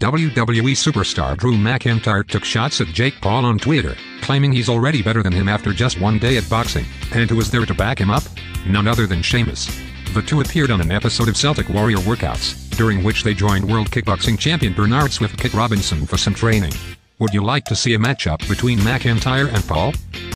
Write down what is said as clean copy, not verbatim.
WWE superstar Drew McIntyre took shots at Jake Paul on Twitter, claiming he's already better than him after just one day at boxing. And who was there to back him up? None other than Sheamus. The two appeared on an episode of Celtic Warrior Workouts, during which they joined World Kickboxing Champion Bernard "Swift Kick" Robinson for some training. Would you like to see a matchup between McIntyre and Paul?